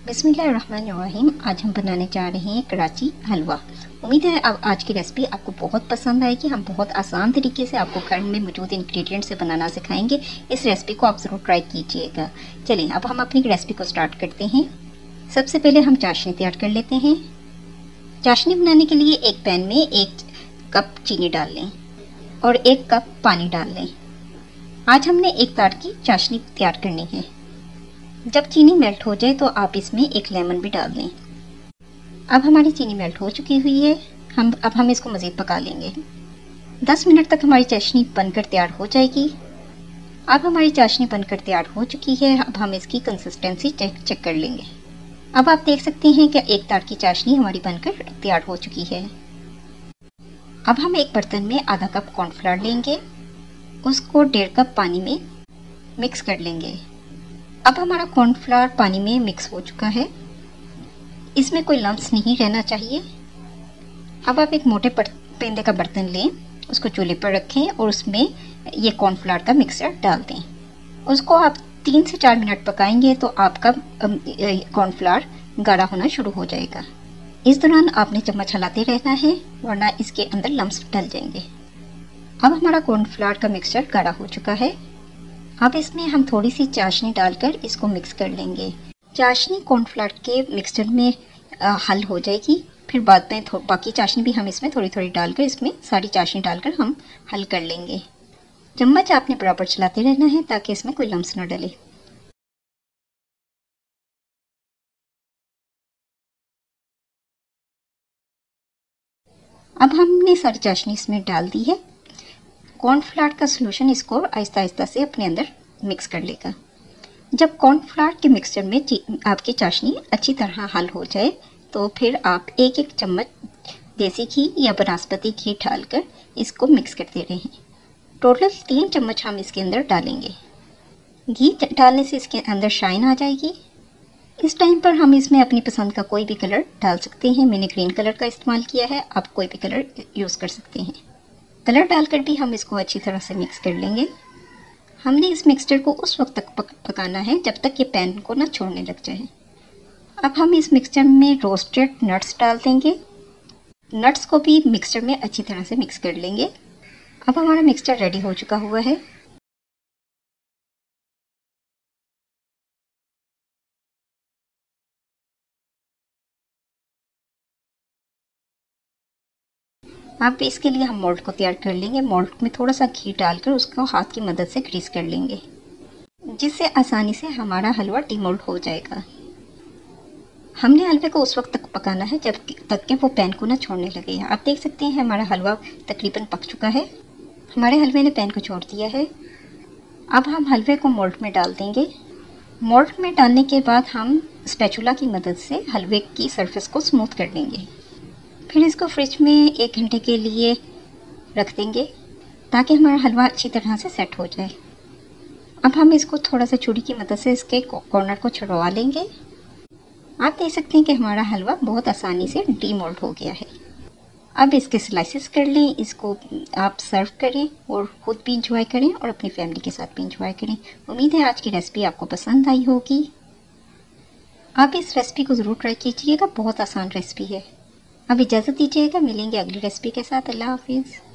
बिस्मिल्लाहिर्रहमानिर्रहीम। आज हम बनाने जा रहे हैं कराची हलवा। उम्मीद है अब आज की रेसिपी आपको बहुत पसंद आएगी। हम बहुत आसान तरीके से आपको घर में मौजूद इंग्रेडिएंट से बनाना सिखाएंगे। इस रेसिपी को आप ज़रूर ट्राई कीजिएगा। चलिए अब हम अपनी रेसिपी को स्टार्ट करते हैं। सबसे पहले हम चाशनी तैयार कर लेते हैं। चाशनी बनाने के लिए एक पैन में 1 कप चीनी डाल लें और 1 कप पानी डाल लें। आज हमने 1 तार की चाशनी तैयार करनी है। जब चीनी मेल्ट हो जाए तो आप इसमें 1 लेमन भी डाल दें। अब हमारी चीनी मेल्ट हो चुकी हुई है। अब हम इसको मज़ीद पका लेंगे। 10 मिनट तक हमारी चाशनी बनकर तैयार हो जाएगी। अब हमारी चाशनी बनकर तैयार हो चुकी है। अब हम इसकी कंसिस्टेंसी चेक कर लेंगे। अब आप देख सकते हैं कि 1 तार की चाशनी हमारी बनकर तैयार हो चुकी है। अब हम एक बर्तन में आधा कप कॉर्नफ्लावर लेंगे, उसको 1.5 कप पानी में मिक्स कर लेंगे। अब हमारा कॉर्नफ्लावर पानी में मिक्स हो चुका है। इसमें कोई लम्स नहीं रहना चाहिए। अब आप एक मोटे पेंदे का बर्तन लें, उसको चूल्हे पर रखें और उसमें ये कॉर्नफ्लावर का मिक्सचर डाल दें। उसको आप 3 से 4 मिनट पकाएंगे तो आपका कॉर्नफ्लावर गाढ़ा होना शुरू हो जाएगा। इस दौरान आपने चम्मच हिलाते रहना है वरना इसके अंदर लम्स डल जाएंगे। अब हमारा कॉर्नफ्लावर का मिक्सचर गाढ़ा हो चुका है। अब इसमें हम थोड़ी सी चाशनी डालकर इसको मिक्स कर लेंगे। चाशनी कॉर्नफ्लावर के मिक्सचर में हल हो जाएगी। फिर बाद में बाकी चाशनी भी हम इसमें थोड़ी थोड़ी डालकर, इसमें सारी चाशनी डालकर हम हल कर लेंगे। चम्मच आपने बराबर चलाते रहना है ताकि इसमें कोई लम्स ना डले। अब हमने सारी चाशनी इसमें डाल दी है। कॉर्नफ्लावर का सॉल्यूशन इसको आहिस्ता आहिस्ता से अपने अंदर मिक्स कर लेगा। जब कॉर्नफ्लावर के मिक्सचर में आपकी चाशनी अच्छी तरह हल हो जाए तो फिर आप 1-1 चम्मच देसी घी या बनास्पति घी डालकर इसको मिक्स करते रहें। टोटल 3 चम्मच हम इसके अंदर डालेंगे। घी डालने से इसके अंदर शाइन आ जाएगी। इस टाइम पर हम इसमें अपनी पसंद का कोई भी कलर डाल सकते हैं। मैंने ग्रीन कलर का इस्तेमाल किया है, आप कोई भी कलर यूज़ कर सकते हैं। कलर डालकर भी हम इसको अच्छी तरह से मिक्स कर लेंगे। हमने इस मिक्सचर को उस वक्त तक पकाना है जब तक ये पैन को ना छोड़ने लग जाए। अब हम इस मिक्सचर में रोस्टेड नट्स डाल देंगे। नट्स को भी मिक्सचर में अच्छी तरह से मिक्स कर लेंगे। अब हमारा मिक्सचर रेडी हो चुका हुआ है। अब इसके लिए हम मोल्ड को तैयार कर लेंगे। मोल्ड में थोड़ा सा घी डालकर उसको हाथ की मदद से ग्रीस कर लेंगे, जिससे आसानी से हमारा हलवा डीमोल्ड हो जाएगा। हमने हलवे को उस वक्त तक पकाना है जब तक कि वो पैन को ना छोड़ने लगे। आप देख सकते हैं हमारा हलवा तकरीबन पक चुका है। हमारे हलवे ने पैन को छोड़ दिया है। अब हम हलवे को मोल्ड में डाल देंगे। मोल्ड में डालने के बाद हम स्पैचुला की मदद से हलवे की सरफेस को स्मूथ कर लेंगे। फिर इसको फ्रिज में 1 घंटे के लिए रख देंगे ताकि हमारा हलवा अच्छी तरह से सेट हो जाए। अब हम इसको थोड़ा सा छुरी की मदद से इसके कॉर्नर को छुड़वा लेंगे। आप देख सकते हैं कि हमारा हलवा बहुत आसानी से डीमोल्ड हो गया है। अब इसके स्लाइसेस कर लें, इसको आप सर्व करें और ख़ुद भी इंजॉय करें और अपनी फैमिली के साथ भी इंजॉय करें। उम्मीद है आज की रेसिपी आपको पसंद आई होगी। आप इस रेसिपी को ज़रूर ट्राई कीजिएगा, बहुत आसान रेसिपी है। अब इजाज़त दीजिएगा, मिलेंगे अगली रेसिपी के साथ। अल्लाह हाफिज़।